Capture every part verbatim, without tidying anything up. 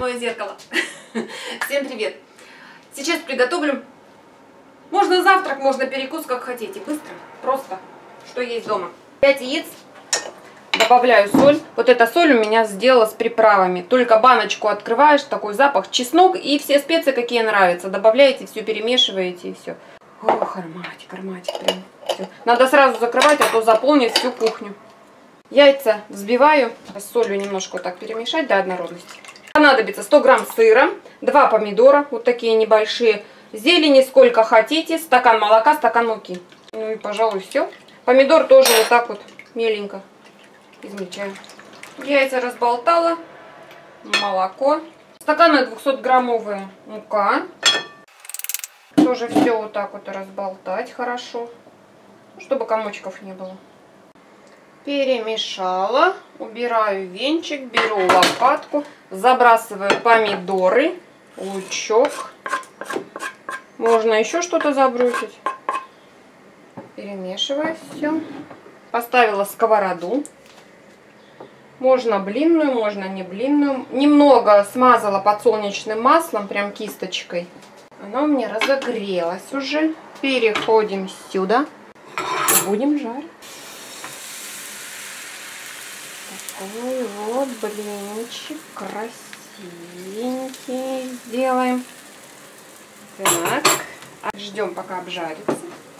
двойное зеркало. Всем привет! Сейчас приготовлю. Можно завтрак, можно перекус, как хотите. Быстро, просто, что есть дома. пять яиц. Добавляю соль. Вот эта соль у меня сделала с приправами. Только баночку открываешь, такой запах, чеснок и все специи, какие нравятся. Добавляете, все перемешиваете и все. Ох, ароматик, ароматик прям. Все. Надо сразу закрывать, а то заполнит всю кухню. Яйца взбиваю. С солью немножко вот так перемешать до однородности. Понадобится сто грамм сыра, два помидора, вот такие небольшие. Зелени сколько хотите, стакан молока, стакан муки. Ну и, пожалуй, все. Помидор тоже вот так вот меленько измельчаю. Яйца разболтала, молоко. Стаканы двухсотграммовая мука. Тоже все вот так вот разболтать хорошо, чтобы комочков не было. Перемешала, убираю венчик, беру лопатку, забрасываю помидоры, лучок. Можно еще что-то забросить. Перемешиваю все. Поставила сковороду. Можно блинную, можно не блинную. Немного смазала подсолнечным маслом, прям кисточкой. Она у меня разогрелась уже. Переходим сюда. Будем жарить. Такой вот блинчик красивенький сделаем. Так, ждем, пока обжарится.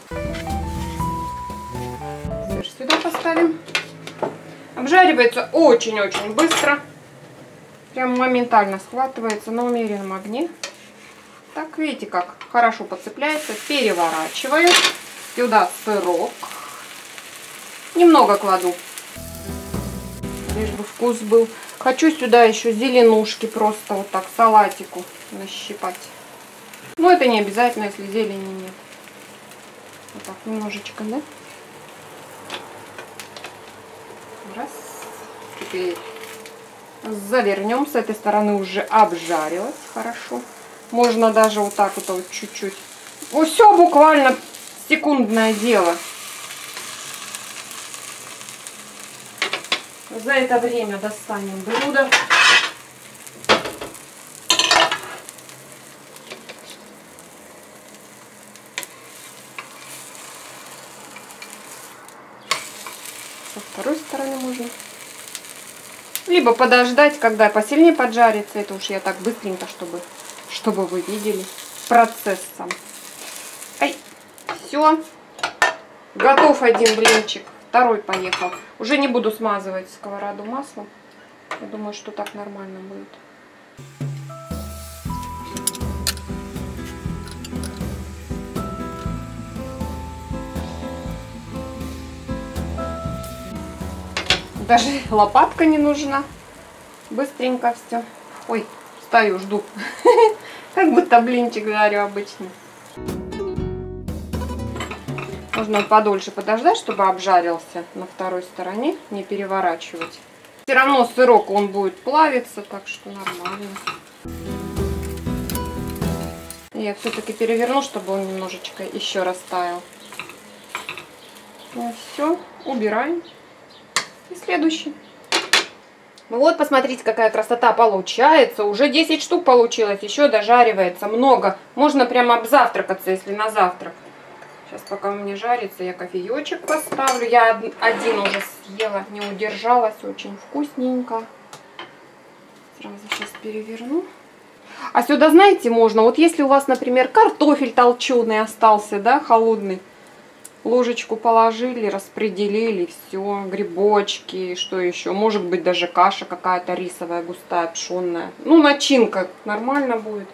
Теперь сюда поставим. Обжаривается очень-очень быстро. Прям моментально схватывается на умеренном огне. Так, видите, как хорошо подцепляется. Переворачиваю. Сюда сырок. Немного кладу, лишь бы вкус был. Хочу сюда еще зеленушки просто вот так салатику нащипать. Но это не обязательно, если зелени нет. Вот так немножечко, да? Раз. Теперь завернем. С этой стороны уже обжарилась хорошо. Можно даже вот так вот, вот чуть-чуть. Ну, все буквально секундное дело. За это время достанем блюдо. Со второй стороны можно. Либо подождать, когда посильнее поджарится. Это уж я так быстренько, чтобы, чтобы вы видели процесс сам. Ай, все. Готов один блинчик. Второй поехал. Уже не буду смазывать сковороду маслом. Я думаю, что так нормально будет. Даже лопатка не нужна. Быстренько все. Ой, стою, жду. Как будто блинчик жарю обычно. Можно подольше подождать, чтобы обжарился на второй стороне, не переворачивать. Все равно сырок он будет плавиться, так что нормально. Я все-таки переверну, чтобы он немножечко еще растаял. Ну все, убираем. И следующий. Вот, посмотрите, какая красота получается. Уже десять штук получилось, еще дожаривается много. Можно прямо обзавтракаться, если на завтрак. Сейчас, пока у меня жарится, я кофеечек поставлю. Я один уже съела, не удержалась. Очень вкусненько. Сразу сейчас переверну. А сюда, знаете, можно, вот если у вас, например, картофель толченый остался, да, холодный, ложечку положили, распределили, все, грибочки, что еще, может быть, даже каша какая-то рисовая, густая, пшенная. Ну, начинка нормально будет.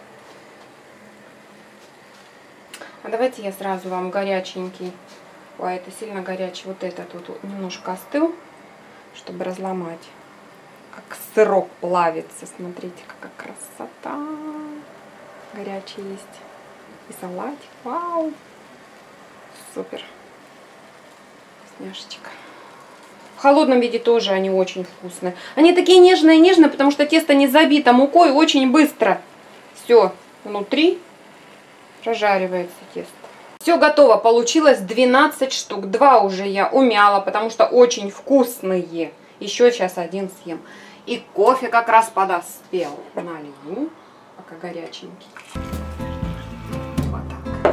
А давайте я сразу вам горяченький. Ой, это сильно горячий. Вот этот вот немножко остыл, чтобы разломать. Как сырок плавится. Смотрите, какая красота. Горячий есть. И салатик. Вау. Супер. Вкусняшечка. В холодном виде тоже они очень вкусные. Они такие нежные-нежные, потому что тесто не забито мукой. Очень быстро все внутри прожаривается тесто. Все готово. Получилось двенадцать штук. Два уже я умяла, потому что очень вкусные. Еще сейчас один съем. И кофе как раз подоспел. Налью, пока горяченький. Вот так.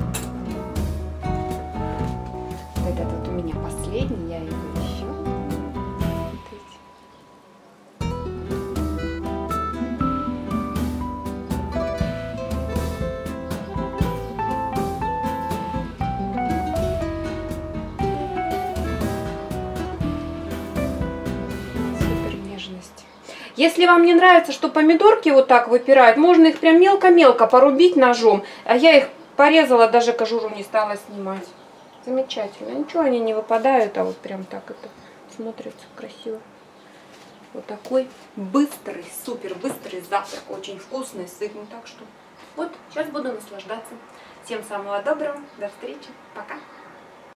Вот этот вот у меня последний, я его еще. Если вам не нравится, что помидорки вот так выпирают, можно их прям мелко-мелко порубить ножом. А я их порезала, даже кожуру не стала снимать. Замечательно. Ничего они не выпадают, а вот прям так это смотрится красиво. Вот такой быстрый, супер быстрый завтрак. Очень вкусный, сытный. Так что вот, сейчас буду наслаждаться. Всем самого доброго. До встречи. Пока.